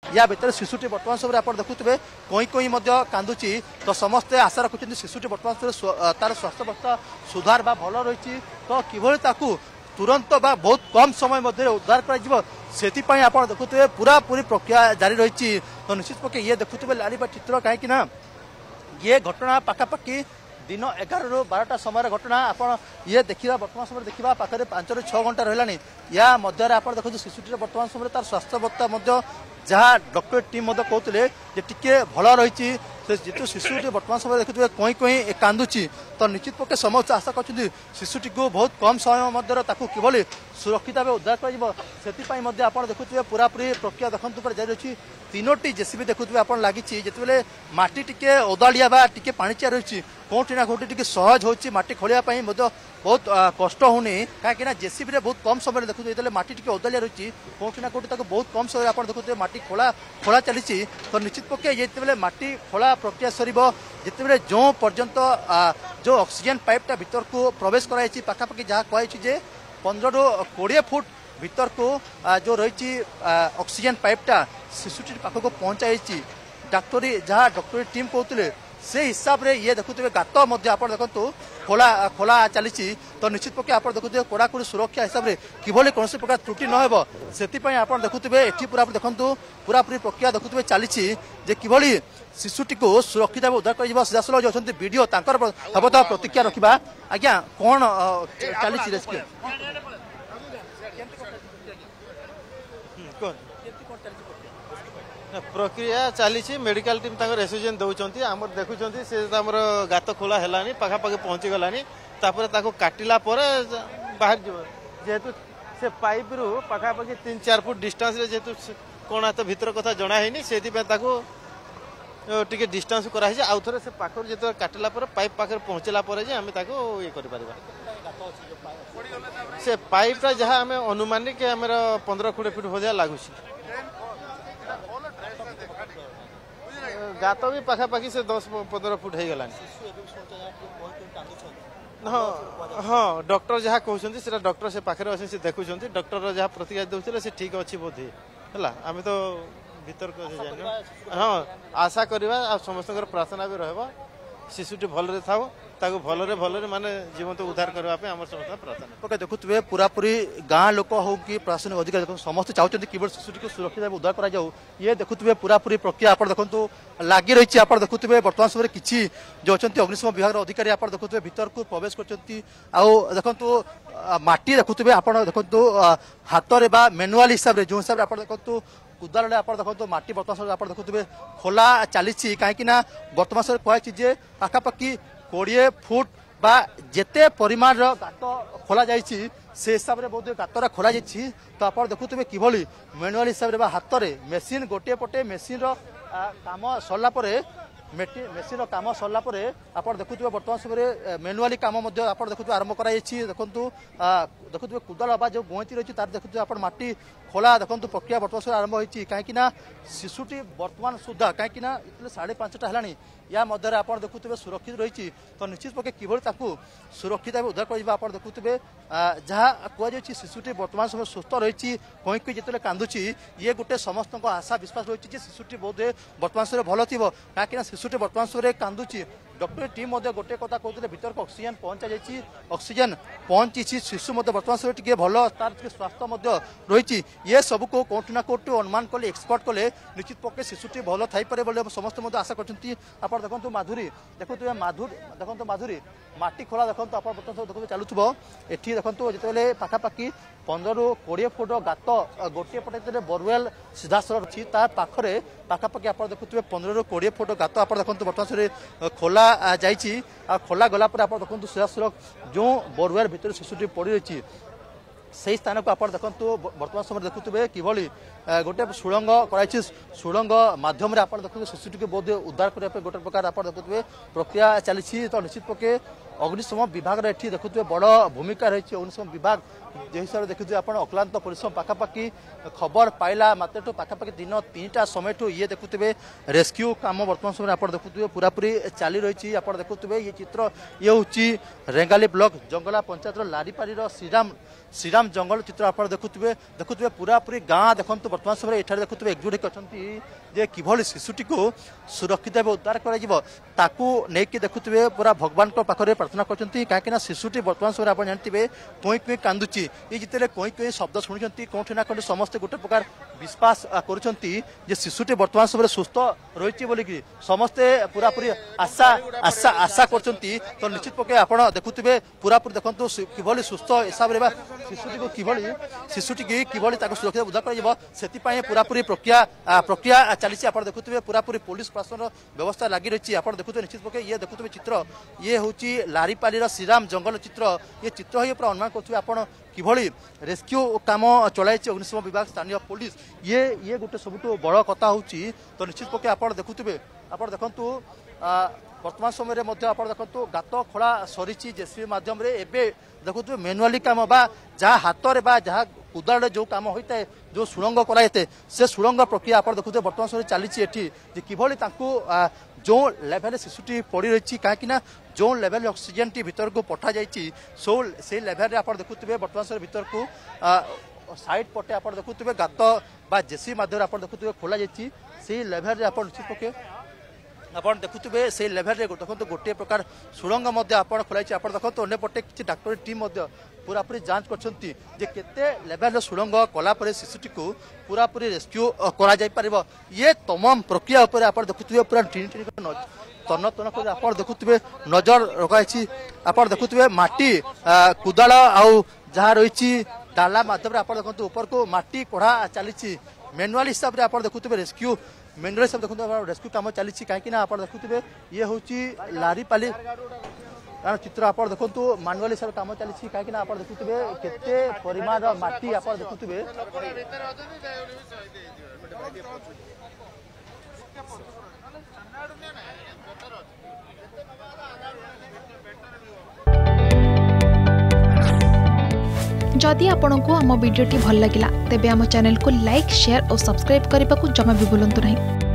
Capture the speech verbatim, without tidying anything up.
या भितर शिशुटी बर्तमान समय आप देखुए कई कई कांदुची तो समस्ते आशा रखुच्च शिशुटी बर्तमान समय तार स्वास्थ्य अवस्था सुधार बा भल रही तो कि तुरंत बा बहुत कम समय मध्य उद्धार कर आप देखुए पूरा पूरी प्रक्रिया जारी रही तो निश्चित पक्षे ये देखुए लाली चित्र कहीं ये घटना पखापाखि दिन एगार रु बारटा समय घटना आप ये देखा बर्तमान समय देखा पाखे पांच रु छः घंटा रहा या मध्य आप देखते शिशुटी बर्तमान समय तार स्वास्थ्य अवस्था जहाँ डॉक्टर टीम कहते टे भल रही जेतु शिशुटी बर्तमान समय देखुए कहीं कहीं कांदुची तो निश्चित पक्षे समस्त आशा कर शिशुटी को बहुत कम समय मध्य कि सुरक्षित भाव उद्धार कर आप देखुए पूरा पूरी प्रक्रिया देखते जारी रही तीनोटी जेसीबी देखुए आप लगी जिते माटी टिके ओदाड़िया बा टिके पाणिचिया रही कौटी ना कौटी टिके सहज होची माटी खोलिया बहुत कष्ट होनी कहीं जेसीबी रे बहुत कम समय देखुए जो माटी टिके ओदाड़िया रही कौटी ना कौटी बहुत कम समय आप देखुए माटी खोला खोला चली तो निश्चित पक्षे जिते माटी खोला प्रक्रिया सर जिते जो पर्यंत जो ऑक्सीजन पाइपटा भीतर को प्रवेश कराई पाखापाखि जहाँ कहे पंद्रह रु कोड़े फुट भीतर को जो रही ऑक्सीजन पाइपटा शिशुटी पाख को पहुंचाई डाक्तरी जहाँ डॉक्टरी टीम कहते से हिसाब रे ये देखुए गात आप देखो खोला खोला चली तो निश्चित पक्षे आप देखुए कड़ाकड़ी सुरक्षा हिसाब से किभली कौन प्रकार त्रुटि न से आप देखुए ये पूरा देखो पूरा पूरी प्रक्रिया देखुए चली किभली शिशुटी को सुरक्षित भाव उद्धार कर सीधासल जो अच्छा वीडियो हम प्रतिक्रिया रखा आज्ञा कौन चली रेस्क्यू प्रक्रिया चली मेडिकल टीम रेसोजेन दौरान आम देखुं से गात खोला है पखापाखि पहुँची गलानी काटिला बाहर जेहेतु से पाइप रु पखापाखि तीन चार फुट डिस्टेंस जेहेतु कौन तो भीतर कथा जना है से टे डिस्टेंस कराई आउ थे से पाखर जो काटिला पाइप पाखे पहुँचला आम ये कर से पाइपटा जहाँ आम अनुमानिक आम पंद्रह कोड़े फुट भजा लगुच गात भी पखापाखि से दस पंद्रह फुट हो गला हाँ हाँ डॉक्टर जहाँ कहते हैं डॉक्टर से पाखे अच्छे से देखुं डॉक्टर जहाँ प्रतिक्रिया दूसरे से ठीक अच्छी बोधे है आम तो भीतर जान हाँ आशा करवा समस्त प्रार्थना भी रहा शिशुटी भलरे था ताको भलरे भलरे माने जीवन तो उद्धार करबा पे हमर समस्त प्रार्थना पके देखुतबे पूरा पूरी गाँ लोक हो कि प्रशासनिक अधिकारी समस्त चाहते केवल शिशुटी को सुरक्षित भाव उद्धार करा जाऊ ये देखुतबे पूरा पूरी प्रक्रिया आप देखु लगी रही आप देखुतबे वर्तमान समय किसी जो अच्छा अग्निशम विभाग अधिकारी आप देखुतबे भीतर को प्रवेश करछंती आउ देखंतु माटी देखुतबे आप देखंतु हाथ रे बा मैनुअल हिसाब रे जो हिसाब रे आप देखंतु कुदाल आप देखो माटी बर्तमान समय आप देखुए खोला चली कहीं बर्तमान समय कहे पाखापाखि कोड़े फुट बा जेते परिमाण गात खोल जा से हिसाब से बहुत गातरा खोल जा तो आप देखुए किभली मैनुअल हिसाब से हाथ में मेसीन गोटे पटे मेसीन काम सरला मेसीन काम सरला आप देखुए बर्तमान समय मैनुअली काम आप देखुए आरंभ कर देखु देखुए कुदाल बा जो गोईती रही तार देखुए आप माटी खोला देखो प्रक्रिया बर्तमान समय आरंभ होती कहीं शिशुटी बर्तमान सुधा कहीं साढ़े पांचटा है या मध्य आप देखुए सुरक्षित रही तो निश्चित पक्षे किभली सुरक्षित भाव उद्धार कर देखुए जहाँ कहुच्छी शिशुटी बर्तमान समय सुस्थ रही कहीं कहीं जिते कांदुची ये गोटे समस्त आशा विश्वास रही शिशुटी बोध बर्तमान समय भल थी कहीं शिशुटी बर्तमान समय कांदुची डॉक्टर टीम गोटे कथा कहते भीतर को ऑक्सीजन पहुंचा जाइए ऑक्सीजन पहुंची शिशु बर्तमान समय टी भल तार स्वास्थ्य रही ये सब को कौटि ना कौटि अनुमान कले एक्सपर्ट कले निश्चित पक्षे शिशुटी भल थी समस्त आशा करते आप देखो माधुरी देखुए माधुरी देखो माधुरी माटी खोला देखो आप बर्तमान देखो चलुव एटी देखो जिते पाखापाखि पंद्रह रु कोड़े फुट गात गोटे पटे बोरवेल सीधासल अच्छी तार पाखे पाखापाखि आप देखुए पंद्रह रु कोड़े फुट गात आप देखो बर्तमान समय खोला जाइए खोला गला आप देखो सीधासल जो बोरवेल भितर शिशुटी पड़ रही से स्थान को आप देखो बर्तमान समय देखुए किभली गोटे सुड़ंग कराई सुड़ंग माध्यम आप देखुए शिशुटी को बहुत उद्धार करने गोटे प्रकार आप देखुए प्रक्रिया चली तो निश्चित पक्षे अग्निशम विभाग एठी देखुए बड़ भूमिका रही अग्निशम विभाग जो हिसाब से देखुए आप अक्लांत परिश्रम पाखापाखि खबर पाइला मात्र पाखापाखि दिन तीनटा समय ये देखुए रेस्क्यू काम बर्तमान समय आप देखुए पूरा पूरी चली रही आप देखुए ये चित्र ये हूँ रेंगाली ब्लॉक जंगला पंचायत लारीपारी श्रीराम श्रीराम जंगल चित्र आप देखुए देखुए पूरा पूरी गाँ देखो बर्तमान समय एठारे देखुवे एकजुट होती जे किभली शिशुटी को सुरक्षित भाव उद्धार कर देखुवे पूरा भगवान पाखे प्रार्थना करते कहीं शिशुटी बर्तमान समय आप जानते कोई कोई कांदुची ये जिते कोई कोई शब्द शुणुंट कौटी ना कौटी समस्ते गोटे प्रकार विश्वास कर शिशुटी बर्तमान समय सुस्थ रही बोलिकी समस्ते पूरा पूरी आशा आशा आशा कर तो निश्चित पके आप देखुवे पूरा पूरी देखो किभली सुस्थ हिसाब से शिशुटी को किभली शिशुटी की किभली सुरक्षित उद्धार कर पूरा पूरी प्रक्रिया प्रक्रिया चली आप देखुवे पूरा पूरी पुलिस प्रशासन व्यवस्था लगी रही आप देखुवे निश्चित पके ये देखुवे चित्र ये हूँ लारीपाली श्रीराम जंगल चित्र ये चित्र ही पूरा अनुमान करुवे आप किभली रेस्क्यू काम चलाई अग्निशम विभाग स्थानीय पुलिस ये ये गोटे सब बड़ कथा हूँ तो निश्चित पके आप देखुवे आप देखु वर्तमान समय देखो गात खोला सरी जेसीबी मध्यम देखुए मैनुआली काम बा जहाँ हाथ में बा जहाँ कुदाड़ जो काम होता है जो सुड़ंग कराई से सुड़ंग प्रक्रिया आप देखुए बर्तमान समय चली किभली जो लेवल शिशुटी पड़ी रही कहीं जो लेवल ऑक्सीजन टी भीतर को पठा जाइए सो से लेवल आप देखुए बर्तमान समय भीतर को साइड पटे आप देखुए गात बा जेसीबी मध्यम आप देखुए खोल जाइए लेवल आप निश्चित पके आप देखुए से लेवल देखो गोटे प्रकार सुड़ंग खोलाई आप देखो अंपटे किसी डाक्टर टीम पूरा पूरी जांच करते लेवल सुड़ंग कलापर शिशुटी को पूरा पूरी रेस्क्यू कर ये तमाम प्रक्रिया उपर आप देखुए पूरा टीन टीन तन तन कर आप देखुए नजर रखाई आप देखुए माटी कुदाल आउ जहाँ रही डाला मध्यम आप देखो ऊपर को माटी कढ़ा चली मैनुआल हिसाब से आप देखुए रेस्क्यू मेन सब देखो रेस्क्यू काम चली कहीं आप देखुए ये हूँ लारीपाली चित्र आप देखो मानुआल हिसाब काम चली कहीं आप देखुए केते परिमाण माटी आप देखुए जदि आपंक आम भिडी भल लगा तेब आम चैनल को लाइक शेयर और सब्सक्राइब करने को जमा भी भूलु नहीं।